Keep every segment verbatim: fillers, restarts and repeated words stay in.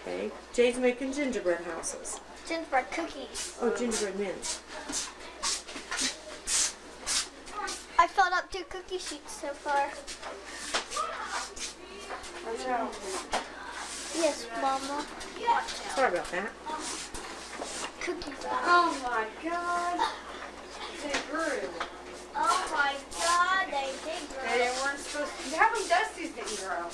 Okay. Jay's making gingerbread houses. Gingerbread cookies. Oh, gingerbread men. I filled up two cookie sheets so far. Watch out. Yes, Mama. Sorry about that. Cookies. Oh my God. They grew. Oh my God, they did grow. They weren't supposed to. How come Dusty's didn't grow?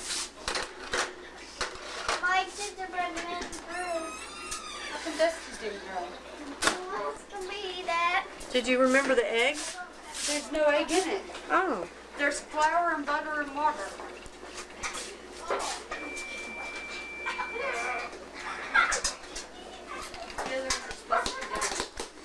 My gingerbread men grew. How come Dusty's didn't grow? Who wants to be that? Did you remember the eggs? There's no egg in it. Oh. There's flour and butter and water. The others are supposed to be done.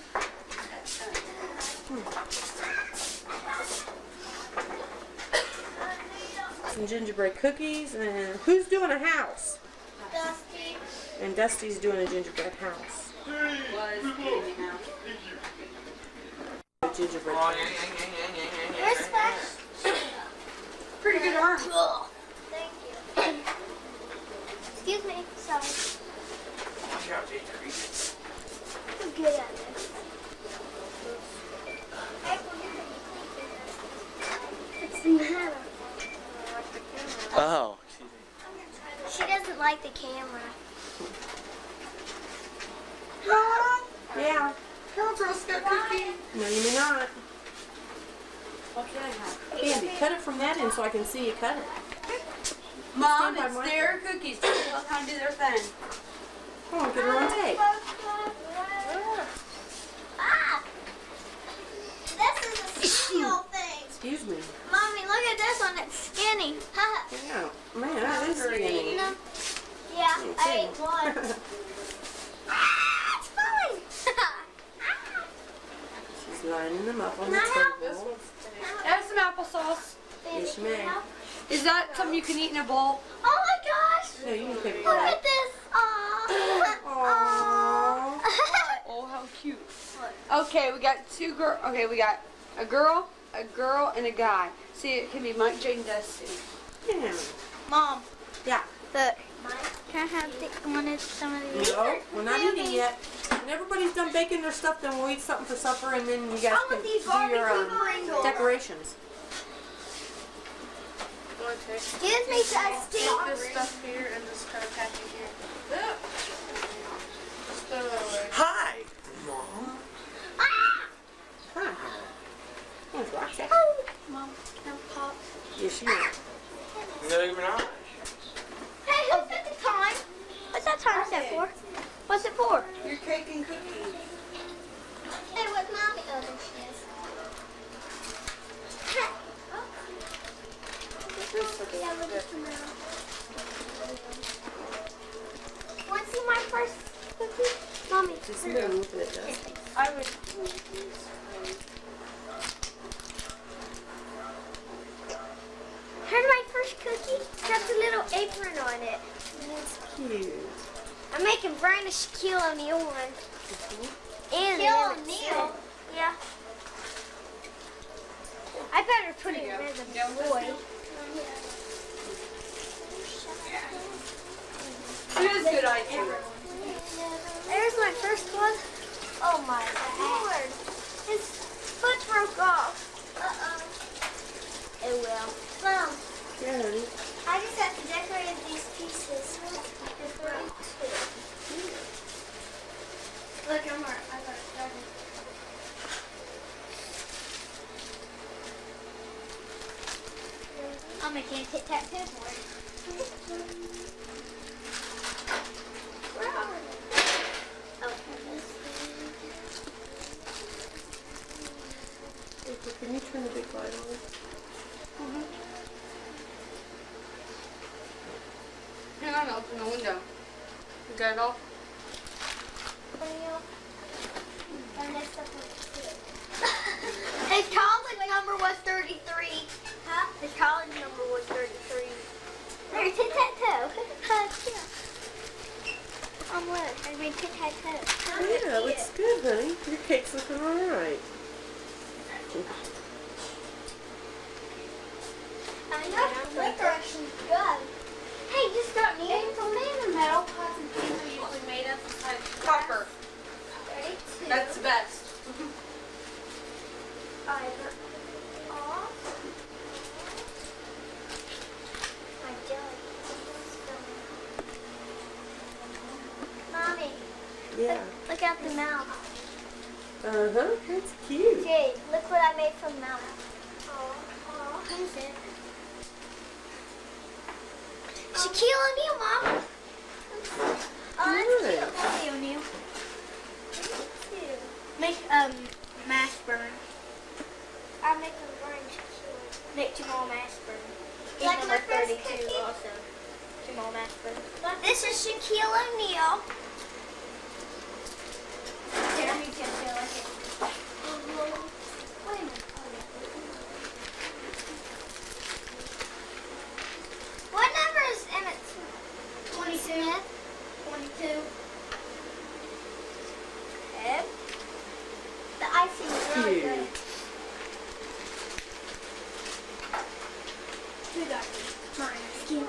Some gingerbread cookies, and who's doing a house? Dusty. And Dusty's doing a gingerbread house. Was anyhow. Gingerbread. Where's that? Pretty good arm. Thank you. Excuse me. Sorry. I'm good at this. It's the Hannah. Oh. She doesn't like the camera. Yeah. Girl, Girl Scout cookie. No, you may not. What can I have? Bambi, cut it from that end so I can see you cut it. Mom, Stand by it's Mike. their cookies. Just let them do their thing. Come on, get her on tape. Ah! This is a skinny old thing. Excuse me. Mommy, look at this one. It's skinny. Yeah. Man, that is skinny. No. Yeah, Me I ate too. one. Ah, it's falling. She's lining them up on the Can I have table. Have some applesauce. Yes, you may. Is that something you can eat in a bowl? Oh my gosh! No, you can pick it Look up. at this! Aww. Aww. Oh, how cute. Okay, we got two girl. Okay, we got a girl, a girl, and a guy. See, it can be Mike, Jane, Dusty. Yeah. Mom, Yeah. look. Can I have the, one of some of these? No, we're not eating yet. When everybody's done baking their stuff, then we'll eat something for supper, and then you guys I can want these do your barbecue um, Pringles. decorations. Excuse me, Dusty. This stuff here and this kind of package here. Just throw that away. Hi, Mom. Ah! Huh. That's Roxy. Oh. Mom, can I pop? Yes, you may. Nicki Minaj. Hey, who's at the time? What's that time set for? What's it for? Your cake and cookies. Hey, what's Mommy? Oh, there she is. Hey. Yeah, look at you now. Want to see my first cookie? Mommy. Just move it. Does. I would. Here's my first cookie. It's got the little apron on it. That's cute. I'm making Brian a Shaquille O'Neal one. And Shaquille O'Neal? Yeah. I better put it as a boy. It is a good idea. There's my first one. Oh my lord. His foot broke off. Uh-oh. It will. Mom, Yeah, honey. I just have to decorate these pieces. There's one, two. Look, I'm I got it started. I'm making a tic-tac-toe board. Where are they? Oh, Can you turn the big light on? Mm-hmm. Hang on, I'll open the window. You got it all? His college number was thirty-three. Huh? His college number was thirty-three. There's tic-tac-toe. Um, look, I made tic-tac-toe. Yeah, it looks good, honey. Your cake's looking all right. I know. Look, direction's good. Hey, you start needing some metal pots and Yeah. Look, look at the mouth. Uh huh. That's cute. Jade, look what I made from mouth. Oh, oh. Who's it? Shaquille O'Neal, Mom. Oh, Good. that's cute. Shaquille O'Neal. Make um Mashburn. I make them burn Shaquille. Make Jamal Mashburn. He's like number thirty-two also. Jamal Mashburn. This is Shaquille O'Neal. Jeremy can feel like it. Wait a minute. What number is Emmett Smith? twenty-two. twenty-two. Ed. The icing is really Cute. good. Who got this? Mine. Skin.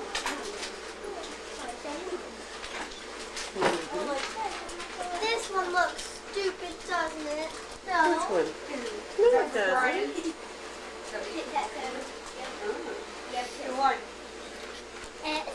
This one looks stupid, doesn't it? No. Which one? No, it doesn't. Hit that toe. Yep. Good one. S.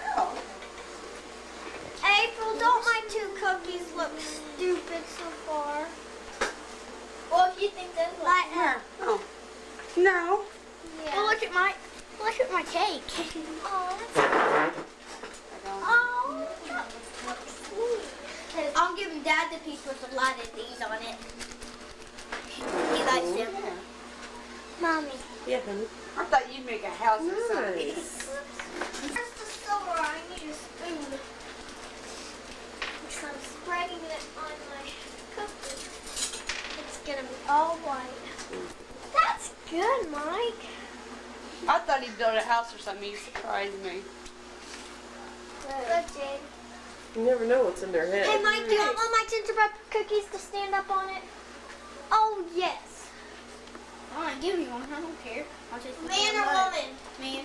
April, don't my two cookies look stupid so far? Well, if you think those look like her. Oh. No. Yeah. Well, look at my look at my cake. Oh, that's oh, that looks sweet. I'm giving Dad the piece with a lot of these on it. He likes them. Yeah. Mommy. Yeah, honey. I thought you'd make a house or something. Nice. That's the silver. I need a spoon. So I'm spreading it on my cookie. It's gonna be all white. That's good, Mike. I thought he'd build a house or something. He surprised me. Look, Jade. You never know what's in their head. Hey, Mike, do you want my gingerbread cookies to stand up on it? Oh, yes. All right, give me one. I don't care. I'll just Man or woman? Man.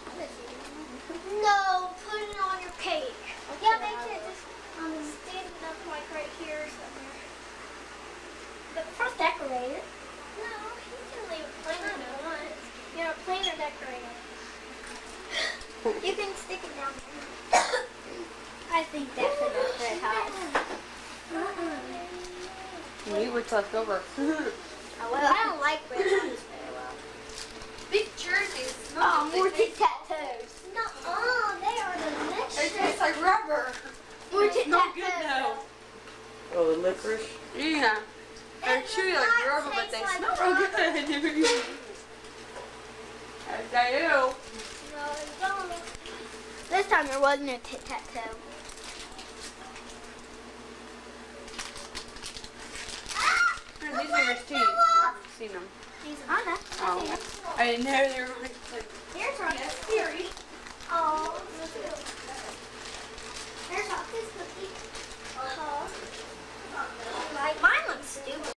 No, put it on your cake. Yeah, make it just um, standing up like right here or somewhere. But first decorate it. No, you can leave it plain if you want. You know, plain or decorated. You can stick it down there. I think that's enough for a house. We were left over. Oh, well, I don't like red houses very well. Big jerseys. Oh, more tic-tac-toes. No, oh, they are delicious. They taste like rubber. More Not good tic-tac-toes. though. Oh, the licorice. Yeah. They're It chewy does like not rubber, but taste they like smell real rubber. good. Yes, they do. No, it don't. This time there wasn't a tic-tac-toe. Ah! These are yours too. I've seen them. I know. Oh, I didn't know they were like